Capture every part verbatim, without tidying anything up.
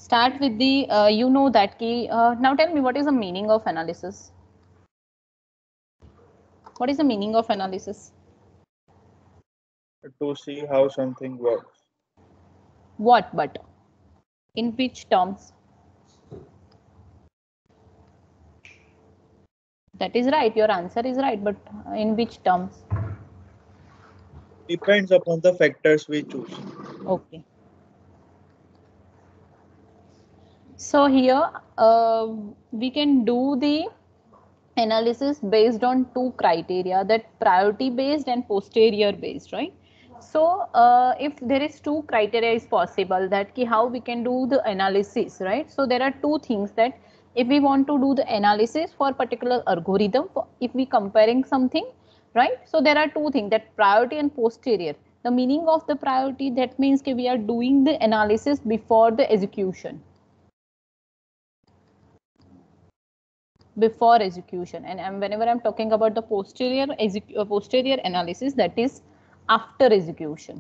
start with the, uh, you know that key. Uh, now tell me, what is the meaning of analysis? What is the meaning of analysis? To see how something works. What, but in which terms? That is right, your answer is right, but in which terms? Depends upon the factors we choose. Okay. So here uh, we can do the analysis based on two criteria, that priority based and posterior based, right? So uh, if there is two criteria is possible, that ki how we can do the analysis, right? So there are two things, that if we want to do the analysis for particular algorithm, if we comparing something, right? So there are two things, that priority and posterior. The meaning of the priority, that means ki we are doing the analysis before the execution. Before execution, and, and whenever I'm talking about the posterior uh, posterior analysis, that is after execution,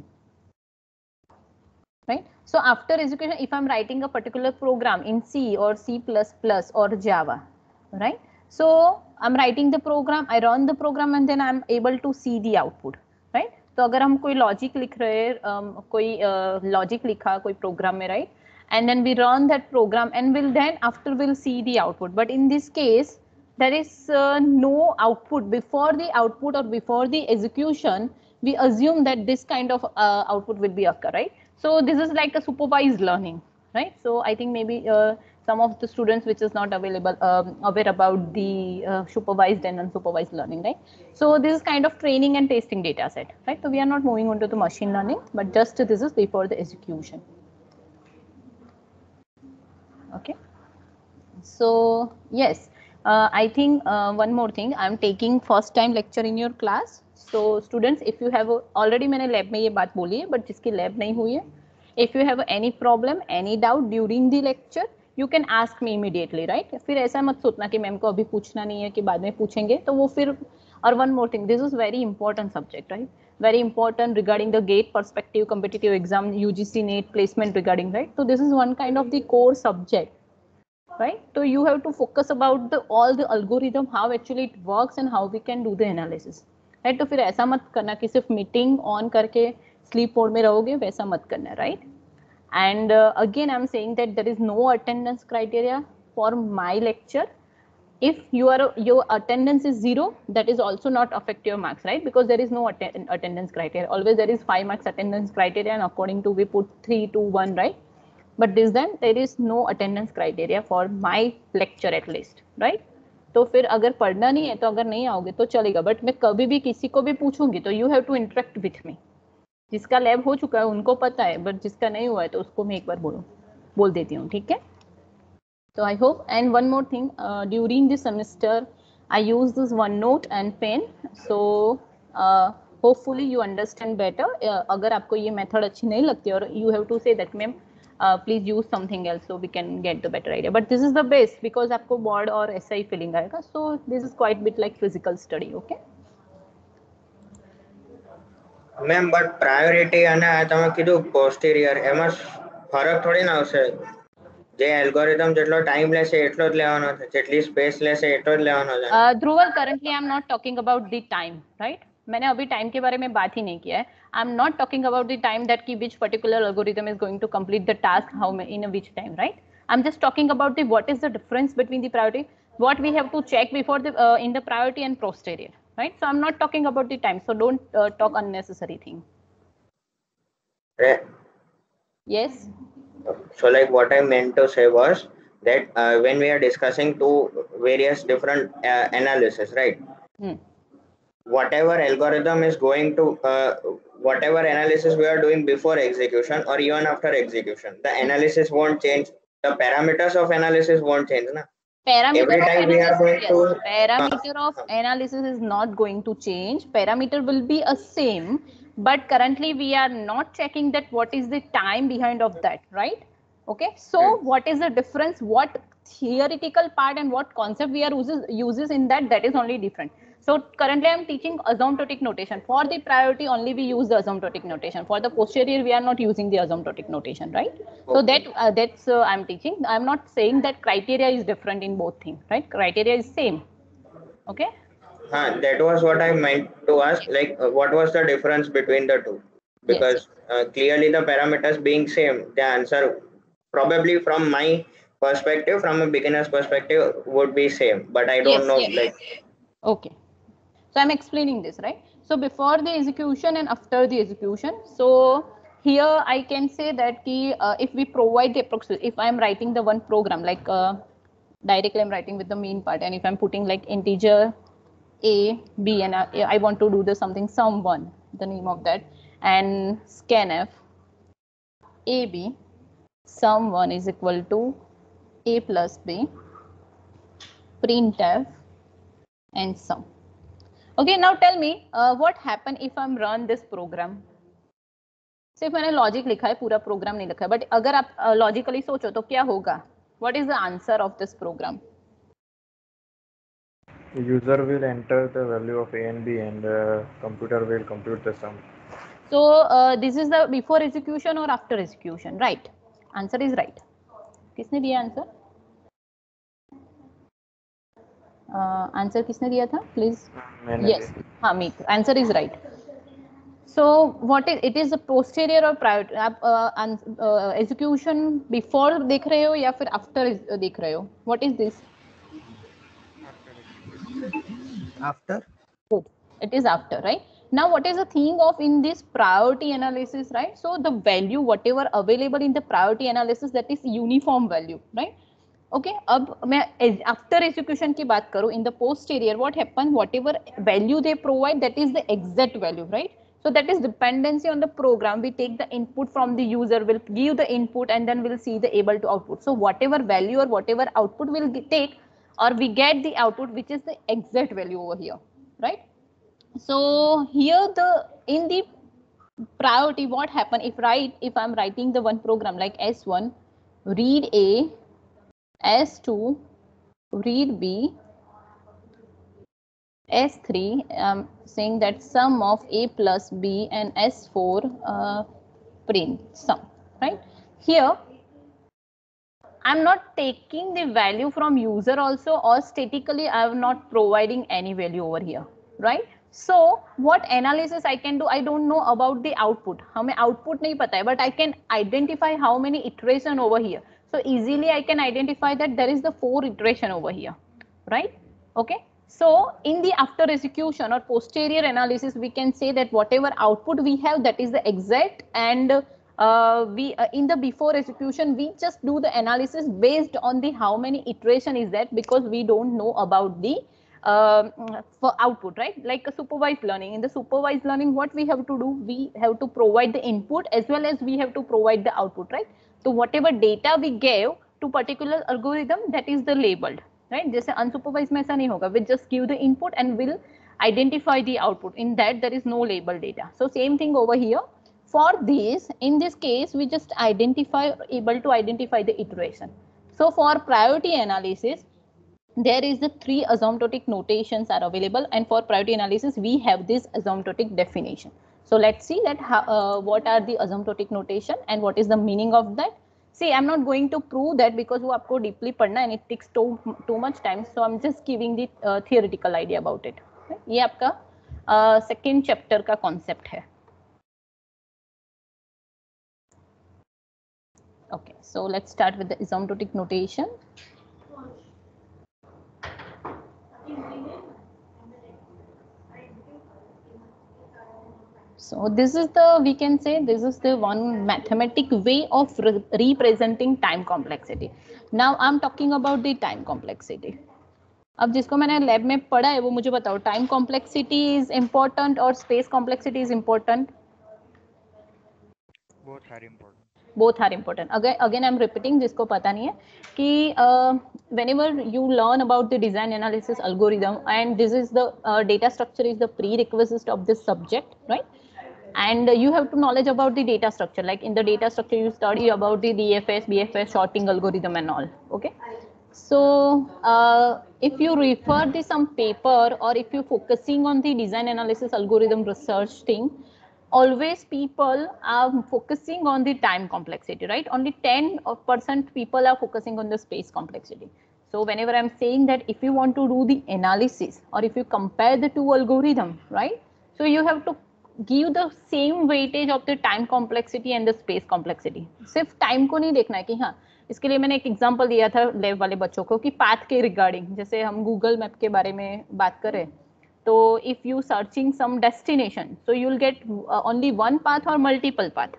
right? So after execution, if I'm writing a particular program in C or C plus plus or Java, right? So I'm writing the program, I run the program, and then I'm able to see the output, right? तो अगर हम कोई logic लिख रहे हैं, um, कोई logic uh, लिखा कोई प्रोग्राम में, right? And then we run that program, and will then after we'll see the output. But in this case, there is uh, no output. Before the output or before the execution, we assume that this kind of uh, output will be occur, right? So this is like a supervised learning, right? So I think maybe uh, some of the students which is not available um, aware about the uh, supervised and unsupervised learning, right? So this is kind of training and testing data set, right? So we are not moving on to the machine learning, but just this is before the execution. Okay. So yes, uh, I think uh, one more thing, I am taking first time lecture in your class. So students, if you have already, मैंने lab में ये बात बोली है, but जिसकी lab नहीं हुई है, if you have any problem, any doubt during the lecture, you can ask me immediately, right? फिर ऐसा मत सोचना कि मैम को अभी पूछना नहीं है कि बाद में पूछेंगे, तो वो फिर. और one more thing, this is very important subject, right? Very important regarding the GATE perspective, competitive exam, U G C NET placement regarding, right? So this is one kind of the core subject, right? So you have to focus about the all the algorithm, how actually it works and how we can do the analysis, right? तो फिर ऐसा मत करना कि सिर्फ meeting on करके sleep mode में रहोगे, वैसा मत करना, right? And uh, again I'm saying that there is no attendance criteria for my lecture. If you are your attendance is zero, that is also not affect your marks, right? Because there is no att attendance criteria. Always there is five marks attendance criteria, and according to we put three, two, one, right? But this then there is no attendance criteria for my lecture at least, right? तो फिर अगर पढ़ना नहीं है तो अगर नहीं आओगे तो चलेगा, बट मैं कभी भी किसी को भी पूछूंगी तो you have to interact with me. जिसका लैब हो चुका है उनको पता है, बट जिसका नहीं हुआ है तो उसको मैं एक बार बोलूँ बोल देती हूँ, ठीक है? So I hope. And one more thing, uh, during this semester I use this OneNote and pen, so uh, hopefully you understand better. uh, अगर आपको ये method अच्छी नहीं लगती और you have to say that ma'am uh, please use something else so we can get the better idea, but this is the best because आपको board और ऐसा ही feeling आएगा. So this is quite bit like physical study. Okay. Ma'am but priority અને તમે કીધું પોસ્ટીરિયર, એમાં ફરક થોડી ના આવશે? જે એલ્ગોરિધમ જેટલો ટાઈમ લેશે એટલો જ લેવાનો છે, જેટલી સ્પેસ લેશે એટલો જ લેવાનો છે. Dhruval, currently I am not talking about the time, right? मैंने अभी टाइम के बारे में बात ही नहीं किया है. I am not talking about the time that की which particular algorithm is going to complete the task how in a which time, right? I'm just talking about the what is the difference between the priority, what we have to check before the uh, in the priority and posterior, right? So I'm not talking about the time, so don't uh, talk unnecessary thing. Right. Yes. So like what I meant to say was that uh, when we are discussing two various different uh, analysis, right? Hmm. Whatever algorithm is going to uh, whatever analysis we are doing before execution or even after execution, the analysis won't change, the parameters of analysis won't change, na? Parameter Every of time we are going analysis, to yes. Parameter of analysis is not going to change. Parameter will be a same, but currently we are not checking that what is the time behind of that, right? Okay. So Hmm. what is the difference? What theoretical part and what concept we are uses uses in that, that is only different. So currently I'm teaching asymptotic notation. For the priority only we use the asymptotic notation. For the posterior we are not using the asymptotic notation, right? Okay. So that uh, that's uh, I'm teaching. I'm not saying that criteria is different in both things, right? Criteria is same. Okay. Huh, that was what I meant to ask. Like, uh, what was the difference between the two? Because yes. uh, clearly the parameters being same, the answer probably from my perspective, from a beginner's perspective, would be same. But I don't yes, know. Yes. Like, okay. So I'm explaining this, right? So before the execution and after the execution. So here I can say that ki, uh, if we provide the approximate, if I'm writing the one program, like uh, directly I'm writing with the main part, and if I'm putting like integer a, b, and I, I want to do the something sum one, the name of that, and scanf A B, sum one is equal to a plus b, printf, and sum. Okay, now tell me uh, what happen if I'm run this program. सिर्फ मैंने logic लिखा है, पूरा programme नहीं लिखा है, but अगर आप लॉजिकली uh, सोचो तो क्या होगा? What is the answer of this program? The user will enter the value of a and b, and the computer will compute the sum. So uh, this is the before execution or after execution, right? Answer is right. किसने दिया answer? Answer uh, किसने दिया था? Please. Yes. हाँ, me. Answer is right. So what is it is a posterior or prior आप uh, uh, execution before देख रहे हो या फिर after देख रहे हो? What is this? After. Good. It is after, right? Now what is the thing of in this priority analysis, right? So the value whatever available in the priority analysis, that is uniform value, right? Okay, अब मैं after execution की बात करूँ, in the posterior what happen, whatever value they provide, that is the exact value, right? So that is dependency on the program. We take the input from the user, will give the input, and then we'll see the able to output. So whatever value or whatever output we'll take, or we get the output which is the exact value over here, right? So here the in the priority what happen if write if I'm writing the one program like S one, read A, S two, read B, S three, I'm saying that sum of A plus B, and S four uh, print sum, right? Here I'm not taking the value from user also, or statically I'm not providing any value over here, right? So what analysis I can do, I don't know about the output, हमें output नहीं पता है, but I can identify how many iteration over here. So easily I can identify that there is the four iteration over here, right? Okay. So in the after execution or posterior analysis, we can say that whatever output we have, that is the exact, and uh, we uh, in the before execution we just do the analysis based on the how many iteration is that, because we don't know about the uh, for output, right? Like a supervised learning. In the supervised learning, what we have to do, we have to provide the input as well as we have to provide the output, right? So whatever data we gave to particular algorithm, that is the labeled, right? जैसे unsupervised में ऐसा नहीं होगा, we just give the input and will identify the output. In that there is no label data. So same thing over here. For this, in this case, we just identify, able to identify the iteration. So for priority analysis, there is the three asymptotic notations are available, and for priority analysis we have this asymptotic definition. So let's see that how, uh, what are the asymptotic notation and what is the meaning of that. See, I'm not going to prove that because वो आपको deeply पढ़ना and it takes too too much time. So I'm just giving the uh, theoretical idea about it. ये आपका uh, second chapter का concept है. Okay, so let's start with the asymptotic notation. So this is the, we can say this is the one mathematic way of re representing time complexity. Now I'm talking about the time complexity. अब जिसको मैंने lab में पढ़ा है वो मुझे बताओ, time complexity is important और space complexity is important? both are important. Both are important. Again, again I'm repeating, जिसको पता नहीं है कि uh, whenever you learn about the design analysis algorithm, and this is the uh, data structure is the prerequisite of this subject, right? And uh, you have to knowledge about the data structure. Like in the data structure, you study about the D F S, B F S, sorting algorithm and all. Okay. So uh, if you refer to some paper or if you're focusing on the design analysis algorithm research thing, always people are focusing on the time complexity, right? Only ten percent people are focusing on the space complexity. So whenever I'm saying that if you want to do the analysis or if you compare the two algorithm, right? So you have to give the same weightage of the time complexity and the space complexity. सिर्फ time को नहीं देखना है कि हाँ, इसके लिए मैंने एक एग्जांपल दिया था लैब वाले बच्चों को कि पाथ के रिगार्डिंग, जैसे हम गूगल मैप के बारे में बात करें तो if you searching some destination so you will get only one path और मल्टीपल पाथ.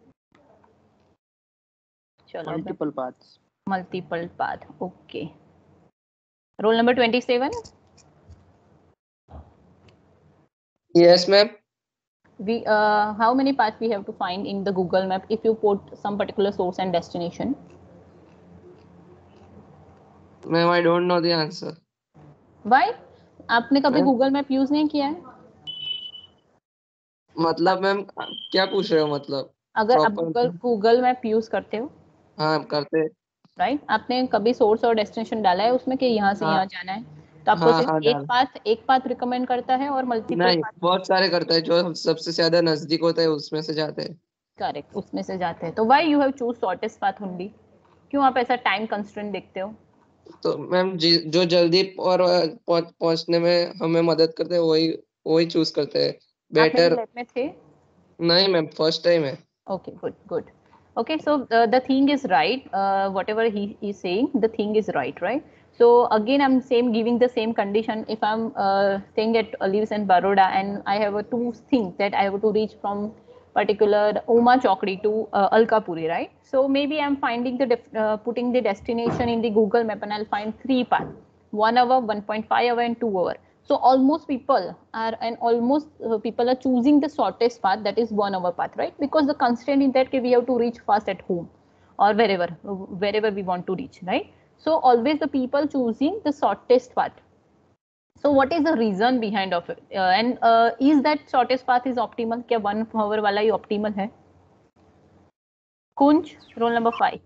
चलो multiple paths. Multiple path. Okay. Roll number twenty-seven. Yes, ma'am. We uh, how many paths we have to find in the Google map if you put some particular source and destination? Ma'am, I don't know the answer. Why? आपने कभी Ma'am? Google map use नहीं किया है? मतलब ma'am क्या पूछ रहे हो? मतलब अगर आप Proper- Google Google map use करते हो, हाँ करते हैं. राइट? आपने कभी सोर्स और डेस्टिनेशन डाला है उसमें कि यहाँ से हाँ. यहाँ जाना है, तो आपको हाँ, सिर्फ हाँ, एक डाल. पाथ एक पाथ रिकमेंड करता है और मल्टीपल नहीं, पाथ? बहुत सारे करता है, जो सबसे ज्यादा नजदीक होता है उसमें से जाते हैं. करेक्ट, उसमें से जाते हैं. तो why you have choose shortest path only? क्यों आप ऐसा टाइम कंस्ट्रेंट देखते हो? तो मैम जो जल्दी और पहुंच- पहुंचने में हमें मदद करते हैं वही वही चूज करते हैं. आप मेरे बेटर लैब में थे? नहीं मैम, फर्स्ट टाइम है. Okay, good, good. Okay, so uh, the thing is right. Uh, whatever he is saying, the thing is right, right? So again, I'm same giving the same condition. If I'm uh, staying at uh, lives in Baroda and I have a two things that I have to reach from particular Uma Chokri to uh, Alkapuri, right? So maybe I'm finding the def- uh, putting the destination in the Google map and I'll find three paths: one hour, one point five hour, and two hour. So almost people are and almost uh, people are choosing the shortest path, that is one hour path, right? Because the constraint in that case we have to reach fast at home or wherever wherever we want to reach, right? So always the people choosing the shortest path. So what is the reason behind of it? Uh, and uh, is that shortest path is optimal? क्या one hour वाला ही optimal है? Kunj, roll number five.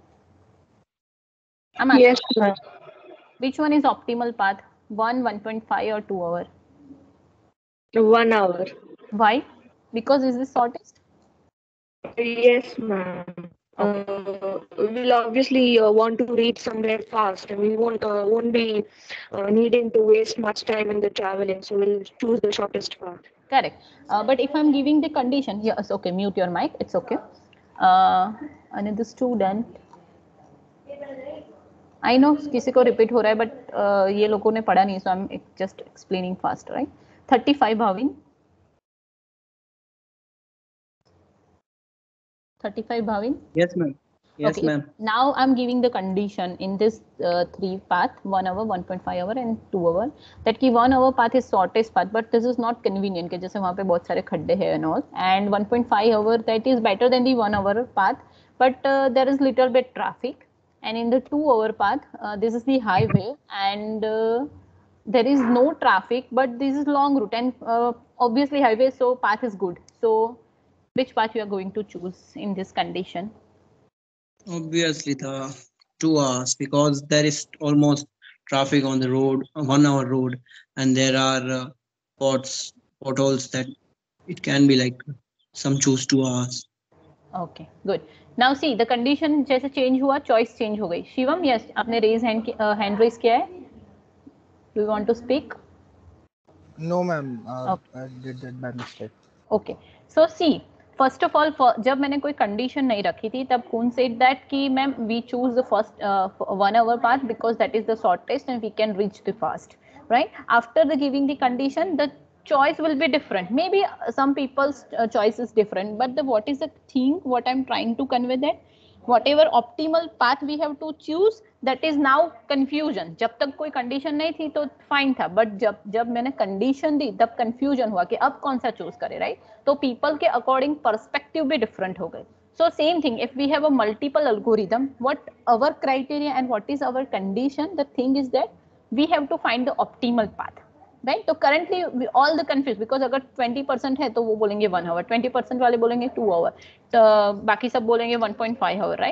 I'm asking, Yes, ma'am. which one is optimal path? One, one point five, or two hour? One hour. Why? Because is the shortest? Yes, ma'am. Uh, we'll obviously uh, want to reach somewhere fast, and we won't uh, won't be uh, needing to waste much time in the traveling. So we'll choose the shortest path. Correct. Uh, but if I'm giving the condition, yes, okay, mute your mic, it's okay. Uh, another student. I know किसी को repeat हो रहा है, but uh, ये लोगों ने पढ़ा नहीं, so I'm just explaining fast, right? thirty-five, Bhavin. thirty-five, Bhavin. Yes, ma'am. Yes, Okay. ma'am. Now I'm giving the condition in this uh, three path, one hour, one point five hour, and two hour. That की one hour path is shortest path, but this is not convenient कि जैसे वहाँ पे बहुत सारे खड्डे हैं and all. And one point five hour that is better than the one hour path, but uh, there is little bit traffic. And in the two hour path, uh, this is the highway and uh, there is no traffic, but this is long route and uh, obviously highway, so path is good. So which path you are going to choose in this condition? Obviously, the two hours because there is almost traffic on the road, a one hour road, and there are uh, pots, potholes that it can be like some choose two hours. Okay, good. Now see the condition जैसे change हुआ, choice change हो गई. Shivam, yes, आपने raise hand uh, hand raise किया है. Do you want to speak? No, ma'am. Uh, Okay. I did that by mistake. Okay. So see, first of all, for, जब मैंने कोई condition नहीं रखी थी, तब कौन said that कि ma'am we choose the first uh, one hour path because that is the shortest and we can reach the fast, right? After the giving the condition, the choice will be different. Maybe uh, some people's uh, choice is different, but the what is the thing? What I'm trying to convey that whatever optimal path we have to choose, that is now confusion. जब तक कोई condition नहीं थी तो fine था, but जब जब मैंने condition दी तब confusion हुआ कि अब कौन सा choose करे, right? तो people के according perspective भी different हो गए. So same thing, if we have a multiple algorithm, what our criteria and what is our condition, the thing is that we have to find the optimal path. Right. तो currently all the confuse because अगर twenty percent है तो वो बोलेंगे one hour, twenty percent वाले बोलेंगे to our, तो बाकी सब बोलेंगे one point five hour, right.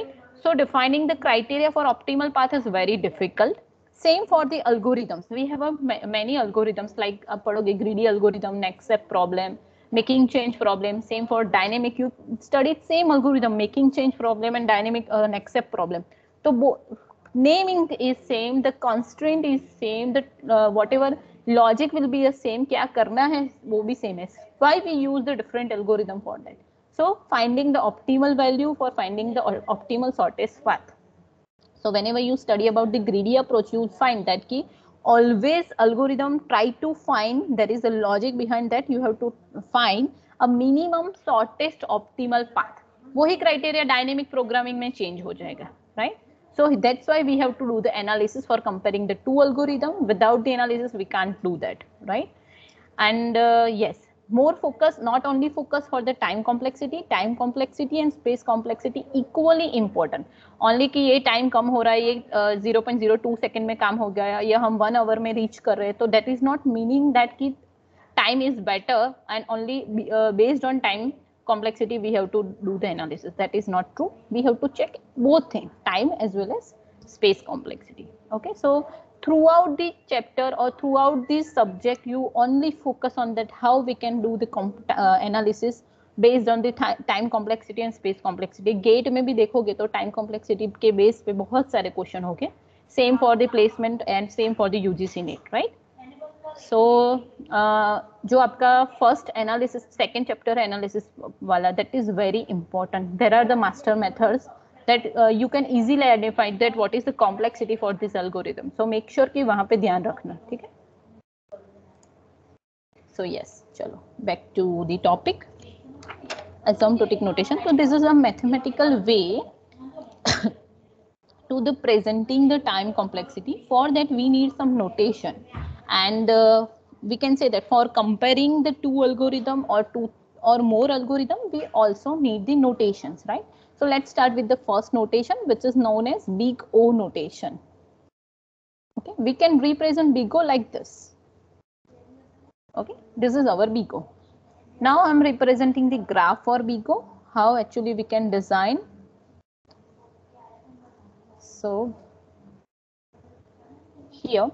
So defining the criteria for optimal path is very difficult. Same for the algorithms. We have a, many algorithms like uh, greedy algorithm, next step problem, making change problem. Same for dynamic. You studied same algorithm, making change problem and dynamic uh, next step problem. So naming is same, the constraint is same, the uh, whatever logic will be the same. क्या करना है वो भी same है. Why we use the different algorithm for that? So finding the optimal value for finding the optimal shortest path. So whenever you study about the greedy approach, you will find that key always algorithm try to find, there is a logic behind that, you have to find a minimum shortest optimal path. वही criteria dynamic programming में change हो जाएगा, right? So that's why we have to do the analysis for comparing the two algorithm. Without the analysis, we can't do that, right? And uh, yes, more focus, not only focus for the time complexity, time complexity and space complexity equally important. Only कि ये time कम हो रहा है, ये zero point zero two second में काम हो गया, या हम one hour में reach कर रहे हैं, तो that is not meaning that कि time is better and only uh, based on time complexity we have to do the analysis. That is not true. We have to check both things, time as well as space complexity. Okay, so throughout the chapter or throughout this subject, you only focus on that how we can do the uh, analysis based on the time complexity and space complexity. Gate में भी देखोगे तो time complexity के base पे बहुत सारे question होंगे. Same for the placement and same for the U G C NET, right? So uh, जो आपका first analysis, second chapter analysis वाला, that is very important. There are the master methods that uh, you can easily identify that what is the complexity for this algorithm. So make sure कि वहाँ पे ध्यान रखना, ठीक है? So yes, चलो back to the topic. Asymptotic notation. So this is a mathematical way to the presenting the time complexity. For that we need some notation, and uh, we can say that for comparing the two algorithm or two or more algorithm, we also need the notations, right? So let's start with the first notation, which is known as big O notation. Okay, we can represent big O like this. Okay, this is our big O. Now I'm representing the graph for big O, how actually we can design. So here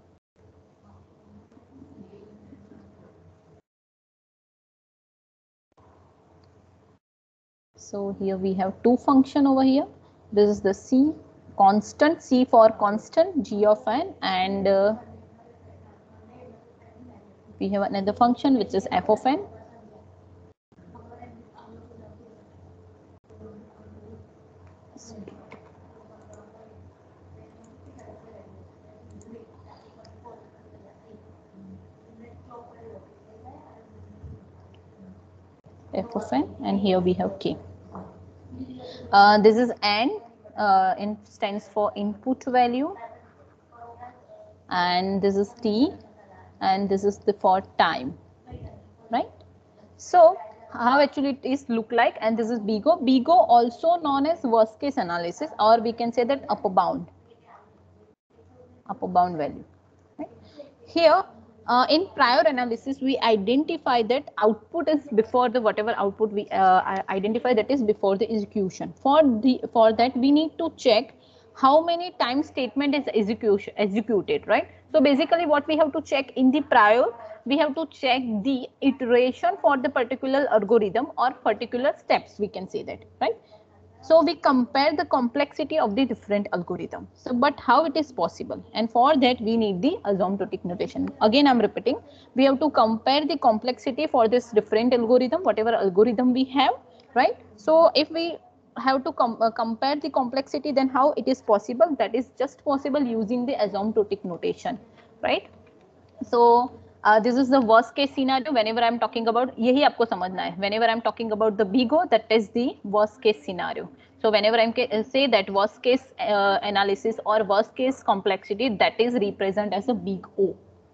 so here we have two function over here. This is the C constant, C for constant, G of n, and uh, we have another function which is f of n. F of n, and here we have k. Uh, this is n, uh, in stands for input value, and this is t, and this is the for time, right? So how actually it is look like, and this is big O. Big O also known as worst case analysis, or we can say that upper bound, upper bound value, right? Here uh, in prior analysis we identify that output is before the whatever output we uh, identify, that is before the execution. For the for that we need to check how many times statement is execution executed, right? So basically what we have to check in the prior, we have to check the iteration for the particular algorithm or particular steps, we can say that, right? So we compare the complexity of the different algorithms. So but how it is possible? And for that we need the asymptotic notation. Again I'm repeating, we have to compare the complexity for this different algorithm, whatever algorithm we have, right? So if we have to com uh, compare the complexity, then how it is possible? That is just possible using the asymptotic notation, right? So uh, this is the worst case scenario. Whenever I'm talking about, यही आपको समझना है. Whenever I'm talking about the big O, that is the worst case scenario. So whenever I say that worst case uh, analysis or worst case complexity, that is represent as a big O.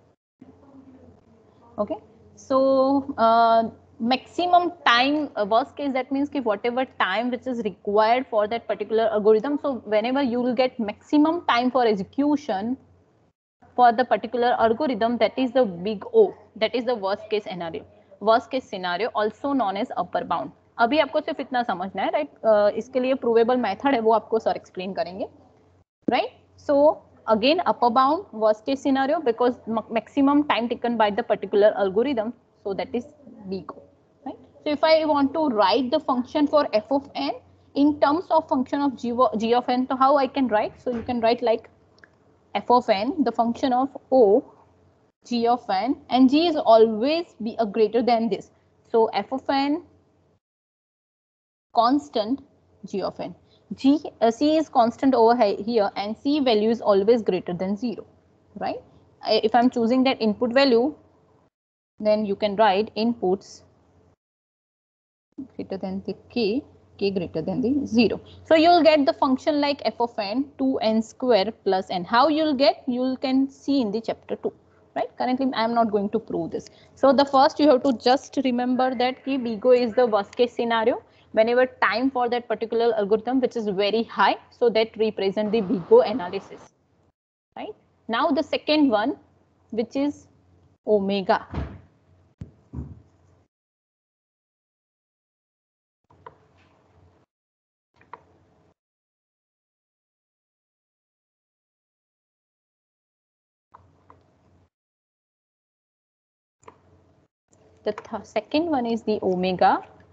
Okay. So uh, maximum time, uh, worst case, that means कि whatever time which is required for that particular algorithm. So whenever you will get maximum time for execution for the particular algorithm, that is the big O, that is the worst case scenario. Worst case scenario also known as upper bound. अभी आपको सिर्फ इतना समझना है, right right? uh, इसके लिए provable method है, वो आपको सर एक्सप्लेन करेंगे, right right? So again upper bound worst case scenario because maximum time taken by the particular algorithm, so that is B go, right? So if I want to write the function for f of n in terms of function of g, g of n, so how I can write? So you can write like f of n, the function of O g of n, and g is always be a greater than this, so f of n constant g of n. G, uh, C is constant over here and C value is always greater than zero, right? If I'm choosing that input value, then you can write inputs greater than the k, k greater than the zero. So you'll get the function like f of n, two n square plus n. How you'll get? You can see in the chapter two, right? Currently, I am not going to prove this. So the first you have to just remember that ki B G O is the worst case scenario. Whenever time for that particular algorithm which is very high, so that represent the B G O analysis, right? Now the second one, which is omega. The th second one is the omega.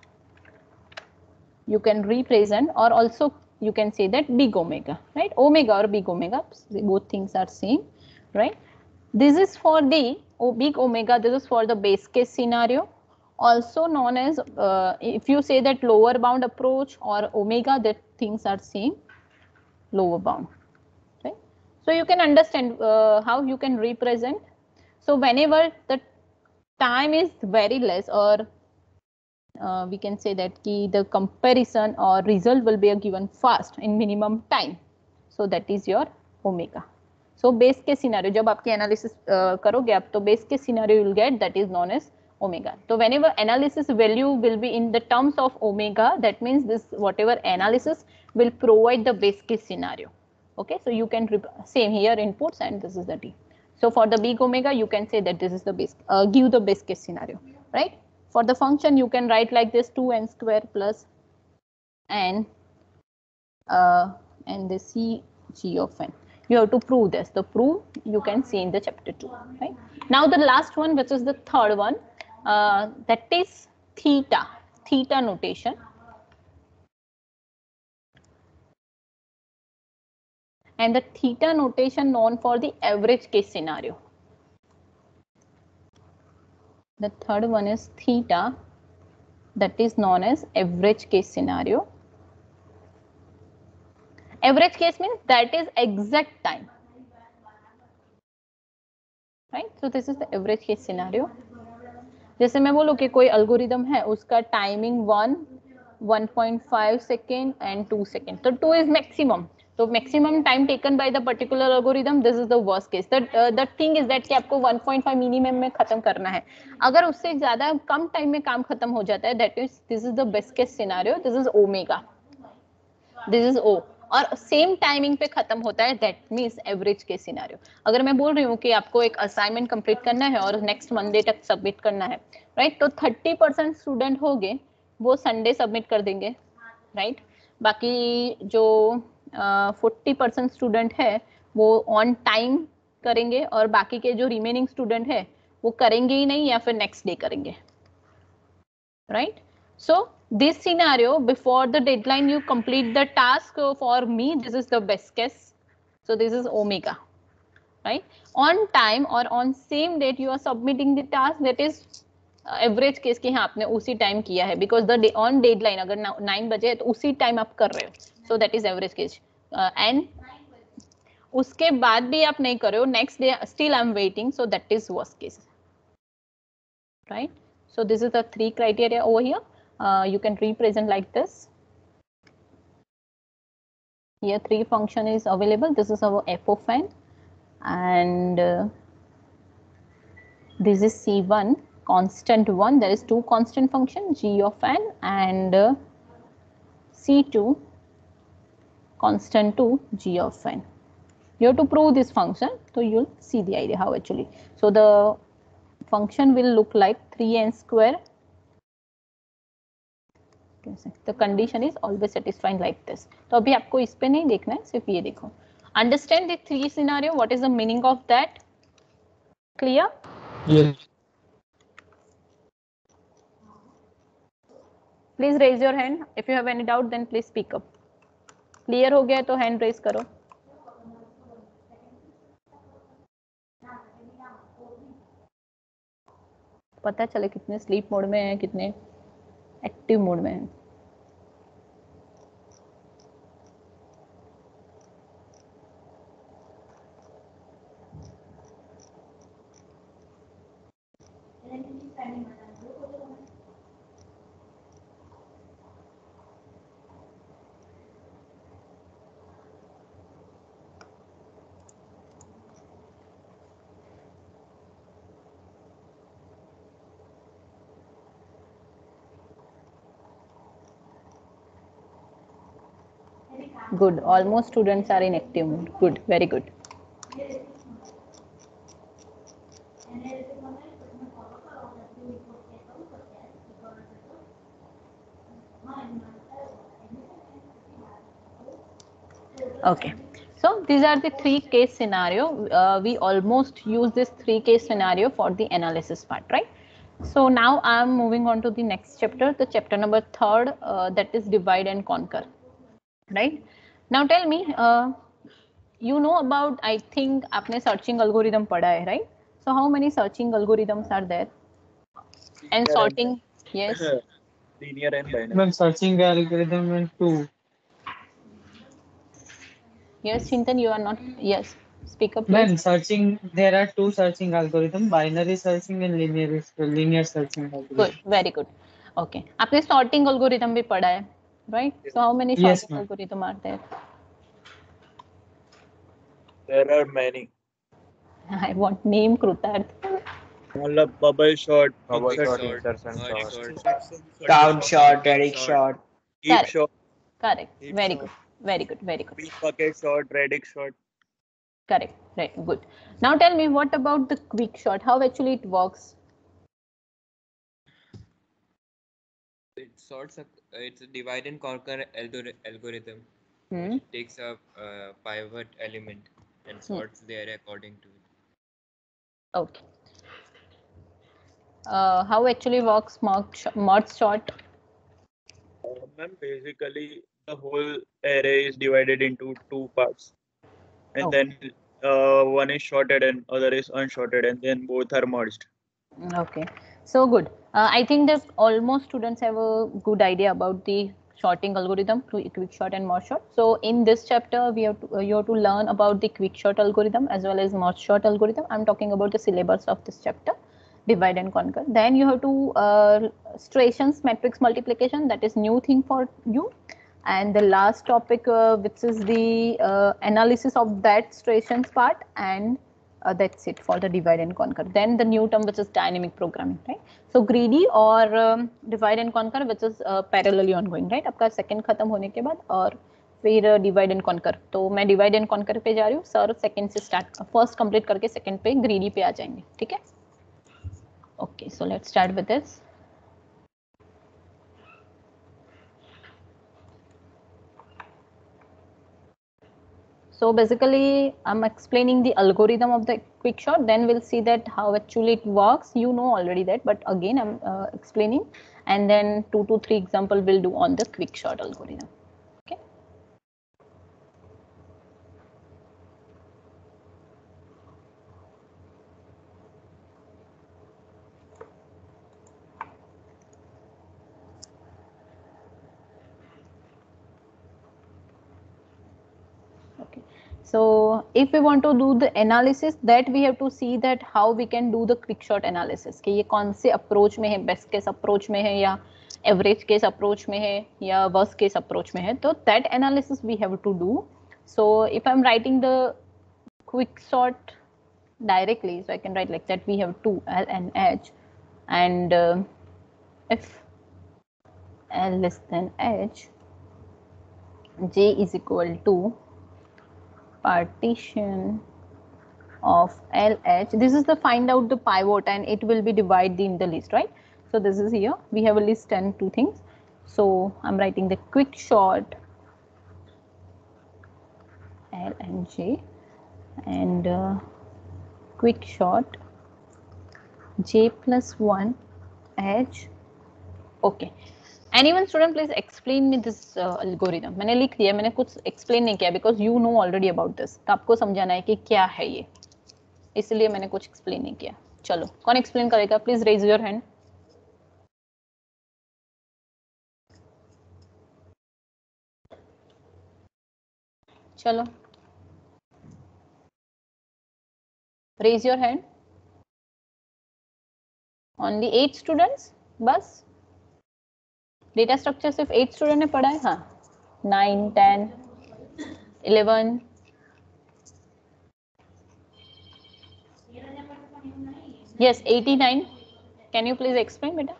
You can represent, or also you can say that big omega, right? Omega or big omega, both things are same, right? This is for the oh, big omega. This is for the base case scenario, also known as uh, if you say that lower bound approach or omega, that things are same, lower bound, right? So you can understand uh, how you can represent. So whenever the time is very less, or Uh, we can say that ki the comparison or result will be given fast in minimum time, so that is your omega. So base case scenario, जब आपकी analysis uh, करोगे आप, तो base case scenario you will get, that is known as omega. So whenever analysis value will be in the terms of omega, that means this whatever analysis will provide the base case scenario. Okay, so you can same here inputs and this is the t. So for the big omega, you can say that this is the base, uh, give the base case scenario, right? For the function, you can write like this, two n square plus n uh, and the c g of n. You have to prove this. The proof you can see in the chapter two, right? Now the last one, which is the third one, uh, that is theta, theta notation. And the theta notation known for the average case scenario. The third one is theta, that is known as average case scenario. Average case means that is exact time, right? So this is the average case scenario. जैसे मैं बोलूँ कि कोई algorithm है, उसका timing one, one point five second and two second. तो two is maximum. So maximum time taken by the particular algorithm, this is the worst case. The uh, the thing is that कि आपको one point five minimum में खत्म करना है. अगर उससे ज़्यादा कम time में काम खत्म हो जाता है, that is this is the best case scenario. This is omega. This is O. और सेम टाइमिंग पे खत्म होता है, that means average case scenario. अगर मैं बोल रही हूँ कि आपको एक असाइनमेंट कंप्लीट करना है और नेक्स्ट मंडे तक सबमिट करना है, राइट right? तो थर्टी परसेंट स्टूडेंट होंगे वो संडे सबमिट कर देंगे, राइट right? बाकी जो फोर्टी परसेंट स्टूडेंट है वो ऑन टाइम करेंगे और बाकी के जो रिमेनिंग स्टूडेंट है वो करेंगे ही नहीं या फिर नेक्स्ट डे करेंगे, right right? So this scenario, before the deadline you complete the task, for me this is the best case. So this is omega, right? On time or on same date you are submitting the task, that is uh, average case कि हाँ आपने उसी time किया है, because the day, on deadline अगर nine बजे है तो उसी टाइम आप कर रहे हो, so that is average case. uh, and उसके बाद भी आप नहीं कर रहे हो, next day still I am waiting, so that is worst case, right? So this is the three criteria over here. Uh, you can represent like this. Here three function is available. This is our f of n, and uh, this is c one constant one. There is two constant function, g of n, and uh, c two constant two, g of n. You have to prove this function, so you'll see the idea how actually. So the function will look like three n square कैसे the condition is always satisfying like this. तो अभी आपको इस पे नहीं देखना है, सिर्फ ये देखो. Understand the three scenario. What is the meaning of that? Clear? Yes. Please raise your hand. If you have any doubt, then please speak up. Clear हो गया तो hand raise करो. पता चले कितने स्लीप मोड में हैं, कितने एक्टिव मोड में हैं. Good. Almost students are in active mode. Good. Very good. Okay. So these are the three case scenario. Uh, we almost use this three case scenario for the analysis part, right? So now I am moving on to the next chapter, the chapter number third, uh, that is divide and conquer, right? Now tell me, uh, you know about, I think आपने searching algorithm पढ़ा है, right? So how many searching algorithms are there? And Linear sorting, yes. Linear and binary. Ma'am, searching algorithm and two. Yes, Chintan, you are not, yes, speak up please. Ma'am, searching, there are two searching algorithms, binary searching and linear linear searching algorithm. Good, very good. Okay. आपने sorting algorithm भी पढ़ा है, right? So how many Yes, sorting ma'am. algorithm are there? There are many. I want name Krutarth. मतलब bubble shot, Bubble bucket shot, shot, insertion merge shot. Count shot, Eric shot. heap Correct. shot, Correct. Heap Very shot. good. Very good. Very good. big bucket shot, Reddick shot. Correct. Right. Good. Now tell me, what about the quick shot? How actually it works? It sorts of, it's a divide and conquer algor- algorithm. Hmm. It takes a uh, pivot element and sorts there according to it. Okay. Uh, how actually works merge sh- merge shot? Uh, ma'am, basically the whole array is divided into two parts, and Oh. then uh, one is shorted and other is unshorted, and then both are merged. Okay. So good. Uh, I think that almost students have a good idea about the sorting algorithm, quick shot and merge shot. So in this chapter, we have to, uh, you have to learn about the quick shot algorithm as well as merge shot algorithm. I'm talking about the syllabus of this chapter, divide and conquer. Then you have to uh, Strations matrix multiplication, that is new thing for you. And the last topic, uh, which is the uh, analysis of that Strations part, and uh, that's it for the divide and conquer. Then the new term, which is dynamic programming, right? So greedy or um, divide and conquer, which is uh, parallelly ongoing, right? आपका second खत्म होने के बाद और फिर divide and conquer. तो मैं divide and conquer पे जा रही हूँ, सर सेकंड से स्टार्ट, फर्स्ट कंप्लीट करके सेकंड पे ग्रीडी पे आ जाएंगे, ठीक है? Okay, so let's start with this. So basically, I'm explaining the algorithm of the quick shot. Then we'll see that how actually it works. You know already that, but again, I'm uh, explaining. And then two to three example we'll do on the quick shot algorithm. Okay. Okay. So if we want to do the analysis, that we have to see that how we can do the quick shot analysis. कि ये कौन से approach में है, best case approach में है या average case approach में है या worst case approach में है. तो that analysis we have to do. So if I'm writing the quick shot directly, so I can write like that. We have two L and H, and uh, if L less than H, J is equal to partition of L H. This is the find out the pivot, and it will be divided in the list, right? So this is here. We have a list and two things. So I'm writing the quick short L and J and uh, quick short J plus one H. Okay. Anyone student please explain me this uh, algorithm. मैंने लिख दिया, मैंने कुछ explain नहीं किया because you know already about this. तो आपको समझाना है कि क्या है ये, इसलिए मैंने कुछ explain नहीं किया. चलो कौन explain करेगा? Please raise your hand. चलो raise your hand. Only eight students बस. डेटा स्ट्रक्चर सिर्फ एट स्टूडेंट ने पढ़ा है. हाँ, nine ten eleven. Yes eighty nine. Can you please explain बेटा?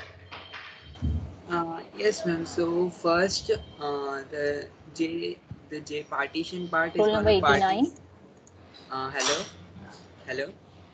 Uh, yes, ma'am. So first, uh, the J, the J partition part is Roll number gonna eighty-nine. party. Uh, hello, hello.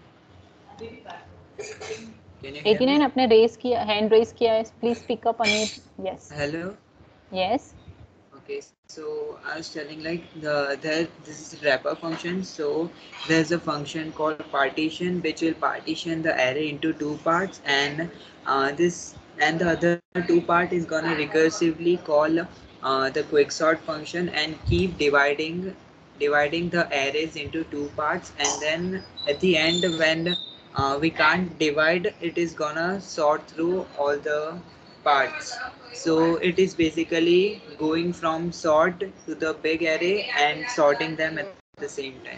Can you hear eighty-nine me? आपने raise किया, hand raise किया है. Please pick up unmute. Yes. Hello. Yes. Okay, so I was telling like the there this is wrapper function. So there's a function called partition which will partition the array into two parts, and uh, this and the other two part is gonna recursively call uh, the quicksort function and keep dividing dividing the arrays into two parts, and then at the end when uh, we can't divide, it is gonna sort through all the parts. So it is basically going from sort to the big array and sorting them at the same time.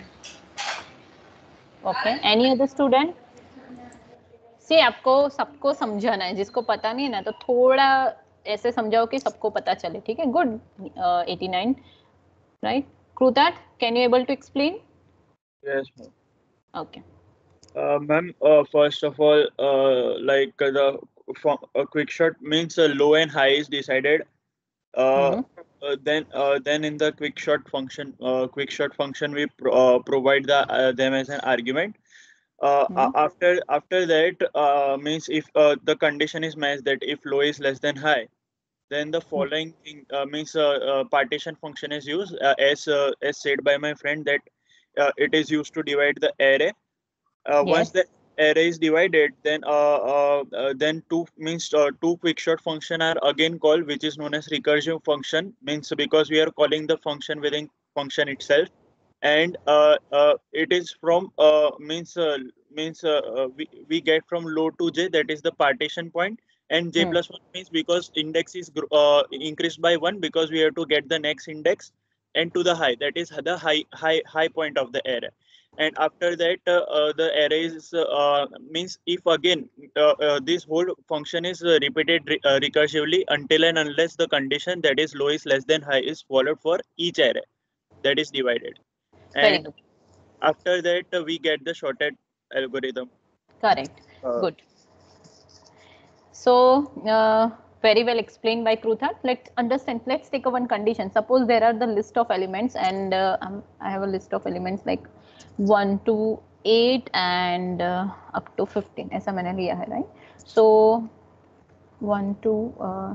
Okay. Any other student? See आपको सबको समझाना है, जिसको पता नहीं है ना तो थोड़ा ऐसे समझाओ कि सबको पता चले. ठीक है. Good. Eighty nine right. Krutat, can you able to explain? Yes, ma'am. Okay. Uh, ma'am, uh, first of all, uh, like uh, the a quick shot means uh, low and high is decided. Uh, Mm-hmm. uh, then, uh, then in the quick shot function, uh, quick shot function, we pro uh, provide the uh, them as an argument. Uh, Mm-hmm. after after that uh, means if uh, the condition is matched that if low is less than high, then the following thing uh, means uh, uh, partition function is used uh, as uh, as said by my friend that uh, it is used to divide the array. Uh, once Yes. the array is divided, then uh, uh, uh, then two means uh, two quickshot function are again called, which is known as recursive function. Means because we are calling the function within function itself, and uh, uh, it is from uh, means uh, means uh, uh, we we get from low to j, that is the partition point, and j Hmm. plus one means because index is gr- uh, increased by one because we have to get the next index, and to the high, that is the high high high point of the array. And after that uh, uh, the array is uh, means if again uh, uh, this whole function is uh, repeated re uh, recursively until and unless the condition that is low is less than high is followed for each array that is divided. Very And good. after that uh, we get the shorted algorithm. Correct. Uh, Good. So uh, very well explained by Krutat. Let's understand. Let's take a one condition. Suppose there are the list of elements, and uh, um, I have a list of elements like one to eight and uh, up to fifteen. ऐसा मैंने लिया है, right? So one to uh,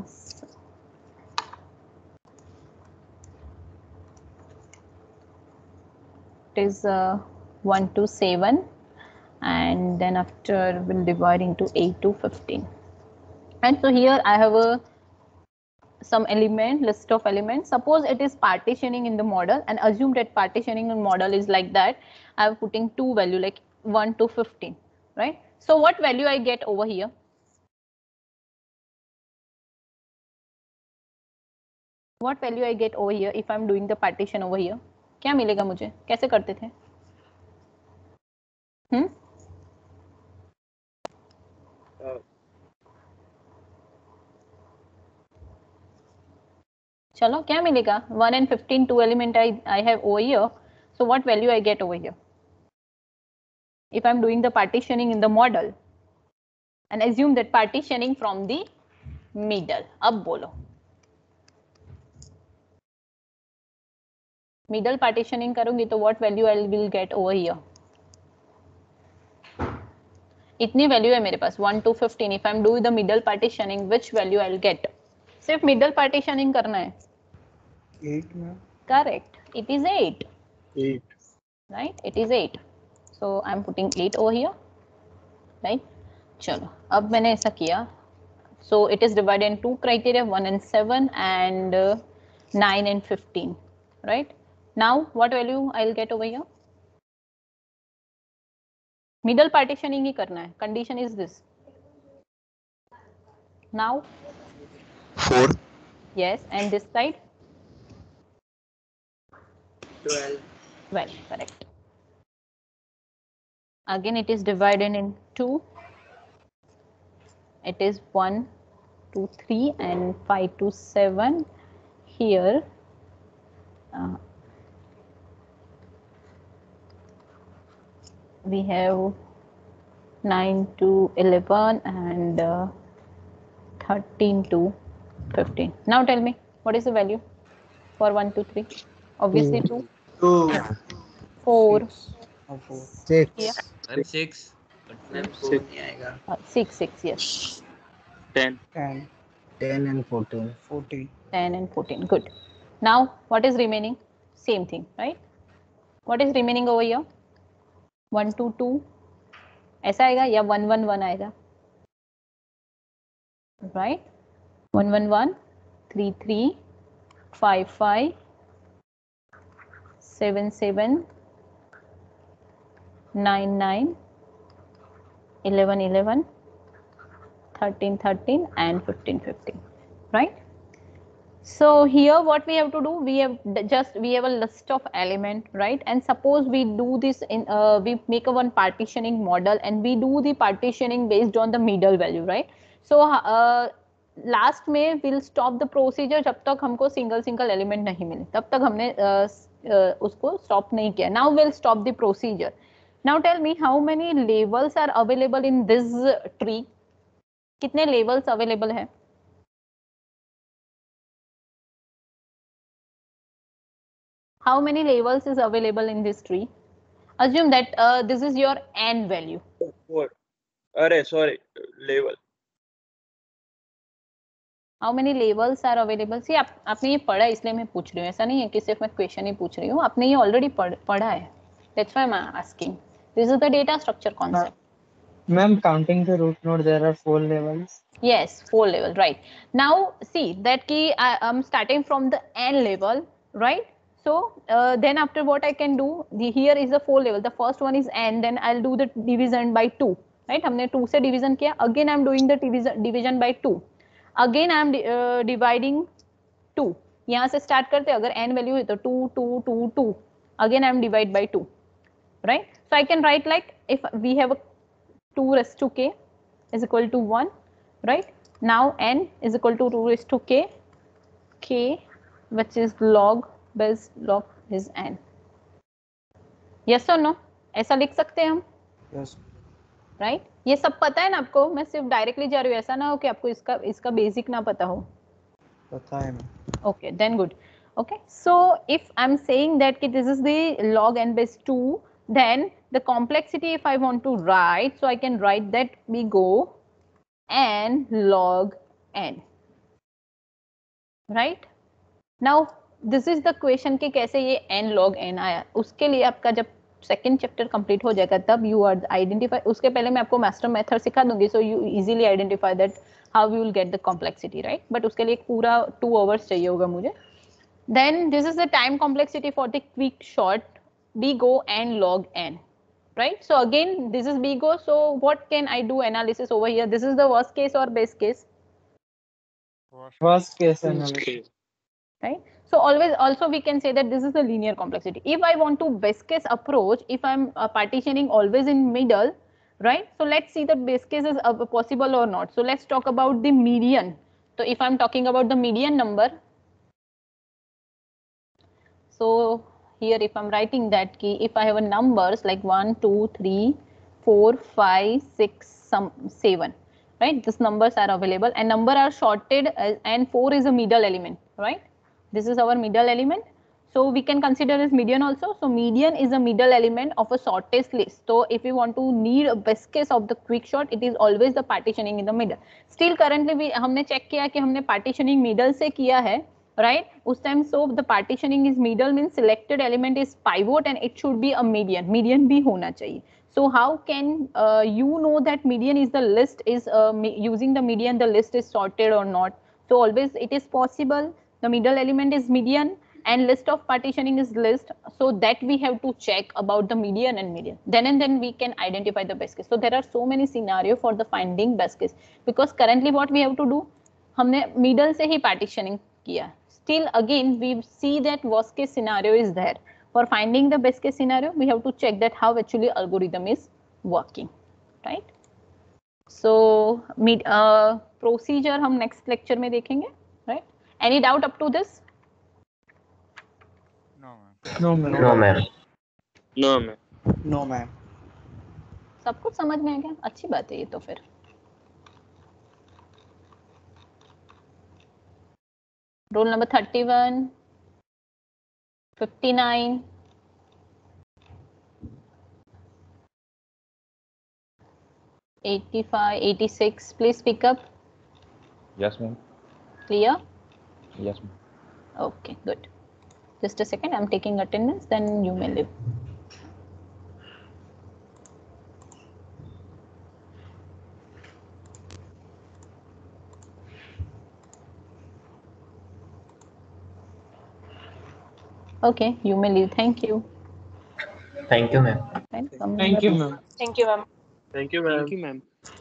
it is uh, one to seven, and then after we'll divide into eight to fifteen. And so here I have a some element, list of elements. Suppose it is partitioning in the model, and assume that partitioning in model is like that. I am putting two value like one to fifteen, right? So what value I get over here? What value I get over here if I am doing the partition over here? क्या मिलेगा मुझे? कैसे करते थे? Hmm? uh, चलो क्या मिलेगा? one and fifteen, two element I I have over here. So what value I get over here? If I'm doing the partitioning in the model, and assume that partitioning from the middle. अब बोलो. Middle partitioning करूँगी तो what value I will get over here? इतनी value है मेरे पास one to fifteen. If I'm doing the middle partitioning, which value I'll get? सिर्फ middle partitioning करना है. eight में. Correct. It is eight. eight. Right? It is eight. So I am putting eight over here. Right? चलो अब मैंने ऐसा किया. So it is divided in two criteria, one and seven and uh, nine and fifteen. Right? Now what value I'll get over here? Middle partitioning ही करना है. Condition is this. Now four. Yes, and this side twelve. twelve, correct. Again it is divided in two. It is one, two, three and five to seven. Here uh, we have nine to eleven and uh, thirteen to fifteen. Now tell me, what is the value for one, two, three? Obviously two. Two. Four. Six. Yeah. I'm six. Ma'am four नहीं आएगा. Uh, six, six, yes. ten. Ten. Ten and fourteen. Fourteen. ten and fourteen. Good. Now, what is remaining? Same thing, right? What is remaining over here? one, two, two. ऐसा आएगा या one, one, one आएगा? Right? one, one, one, three, three, five, five, seven, seven, nine, nine, eleven, eleven, thirteen, thirteen and fifteen, fifteen, right? So here what we have to do, we have just we have a list of element, right? And suppose we do this in uh, we make a one partitioning model and we do the partitioning based on the middle value, right? So uh, last में we'll stop the procedure जब तक हमको single single element नहीं मिले, तब तक हमने uh, uh, उसको stop नहीं किया. Now we'll stop the procedure. Now tell me how many levels are available in this tree? कितने levels available है? How many levels is available in this tree? Assume that uh, this is your n value. Four. अरे sorry, level. How many levels are available? See, आप आपने ये पढ़ा है इसलिए मैं पूछ रही हूँ. ऐसा नहीं है कि सिर्फ मैं क्वेश्चन ही पूछ रही हूँ. आपने ये ऑलरेडी पढ़ा है. That's why I'm asking. This is the data structure concept. Ma'am, counting the root node, there are four levels. Yes, four levels, right. Now see that key I am starting from the n level, right? So uh, then after what I can do, the here is the four level. The first one is n, then I'll do the division by two, right? हमने two से division किया. Again I'm doing the division division by two. Again I'm uh, dividing two. यहाँ से start करते अगर n value है तो two, two, two, two. Again I'm divide by two, right? So I can write like if we have a two raised to k is equal to one, right? Now n is equal to two raised to k, k which is log base log is n. Yes or no? ऐसा लिख सकते हैं हम? Yes. Right? ये सब पता है ना आपको? मैं सिर्फ डायरेक्टली जा रही हूँ. ऐसा ना हो कि आपको इसका इसका बेसिक ना पता हो. पता है ना. Okay, then good. Okay, so if I'm saying that this is the log n base two, then the complexity if I want to write, so I can write that we go n log n, right? Now this is the question कि कैसे ये n log n आया. उसके लिए आपका जब second chapter complete हो जाएगा तब you are identify. उसके पहले मैं आपको master method सिखा दूंगी, so you easily identify that how you will get the complexity, right? But उसके लिए पूरा two hours चाहिए होगा मुझे. Then this is the time complexity for the quick short B G O n log n, right? So again this is B G O. So what can I do analysis over here? This is the worst case or best case? Worst case analysis. Right? So always also we can say that this is the linear complexity. If I want to best case approach, if I'm uh, partitioning always in middle, right? So let's see that best case is uh, possible or not. So let's talk about the median. So if I'm talking about the median number, so here if I'm writing that key, if I have a numbers like one, two, three, four, five, six, some seven, right? These numbers are available and number are sorted as, and four is a middle element, right? This is our middle element. So we can consider as median also. So median is a middle element of a shortest list. So if we want to need a best case of the quick sort, it is always the partitioning in the middle. Still currently we हमने check किया कि हमने partitioning middle से किया है, right? उस time so the partitioning is middle means selected element is pivot and it should be a median. Median भी होना चाहिए. So how can uh, you know that median is the list is uh, using the median the list is sorted or not? So always it is possible. The middle element is median and list of partitioning is list, so that we have to check about the median and median, then and then we can identify the best case. So there are so many scenario for the finding best case, because currently what we have to do, हमने middle से ही partitioning किया. Still again we see that worst case scenario is there. For finding the best case scenario we have to check that how actually algorithm is working, right? So mid uh, procedure हम next lecture में देखेंगे, right? Any doubt up to this? No, ma'am. No, ma'am. No, ma'am. No, ma'am. सब कुछ समझ में आ गया, अच्छी बात है ये तो फिर. Roll number thirty-one, fifty-nine, eighty-five, eighty-six, please pick up. Yes, ma'am. Clear? Yes, ma'am. Okay, good. Just a second, I'm taking attendance, then you may leave. Okay, you may leave. Thank you. Thank you, ma'am. Thank you, ma'am. Thank you, ma'am. Thank you, ma'am.